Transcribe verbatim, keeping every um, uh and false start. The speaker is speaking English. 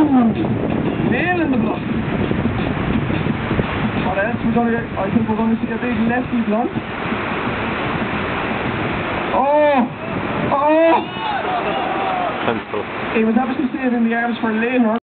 nail in the block. What else we're going to, I think we're going to see a big lefty blunt. Oh! Oh! Pencil. He was obviously saving the arms for later.